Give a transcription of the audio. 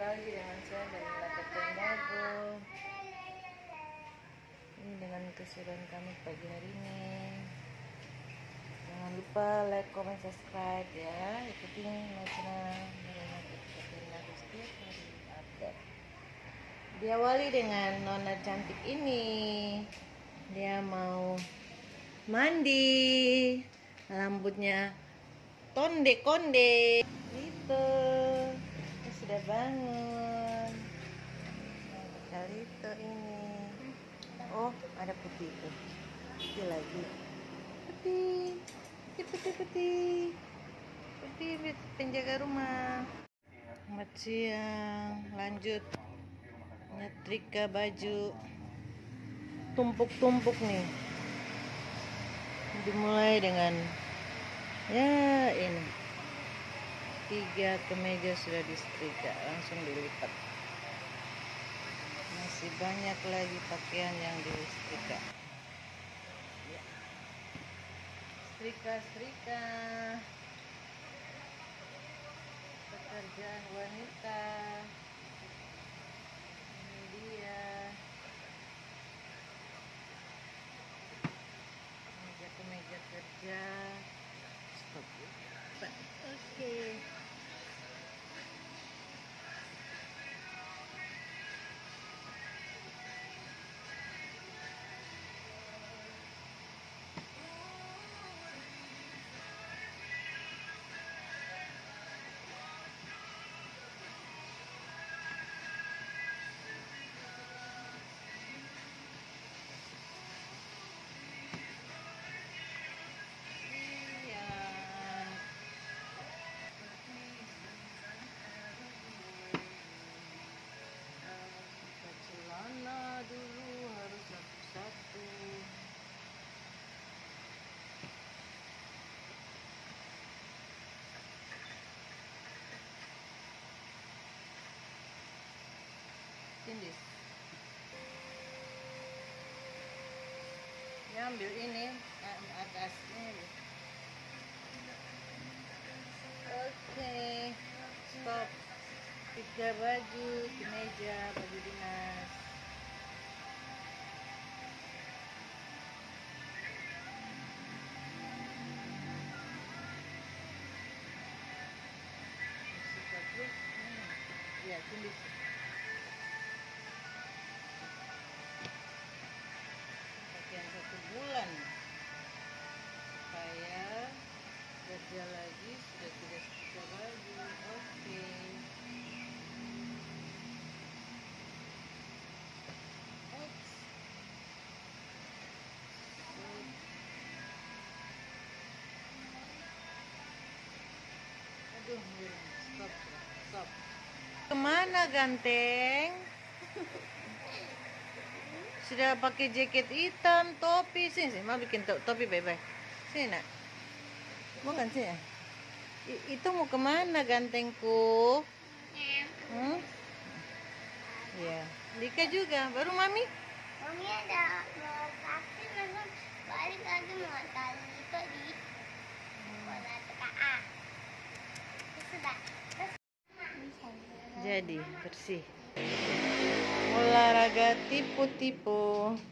Lagi dengan saya dari Lakatan Dago. Ini dengan keseruan kami pagi hari ini. Jangan lupa like, comment, subscribe ya. Ikutin channel Katrina setiap hari update. Diawali dengan nona cantik ini. Dia mau mandi. Rambutnya konde itu. Sudah bangun. Kali itu ini. Oh, ada putih itu. Putih lagi. Putih penjaga rumah. Selamat siang. Lanjut nyetrika baju. Tumpuk-tumpuk nih. Dimulai dengan ini. 3 kemeja sudah disetrika, langsung dilipat. Masih banyak lagi pakaian yang disetrika. Ya. Setrika pekerjaan wanita. Ini dia meja kerja. Stop. Oke. Celana dulu harus satu-satu. Tindis. Ya, ambil ini atasnya. Oke, stop. 3 baju kemeja, baju dinas. Ya, tulis. Pakaian 1 bulan supaya kerja lagi sudah tidak setrika baju. Oke. Aduh, stop. Kemana ganteng? Sudah pakai jaket hitam, topi. Sini, mau bikin topi bye-bye. Sini nak. Bukan sih ya? Itu mau kemana gantengku? Iya. Dika juga. Baru mami? Mami ada mau kasih langsung balik lagi mau tali itu di bola TKA. Sudah. Jadi bersih. Olahraga tipu-tipu.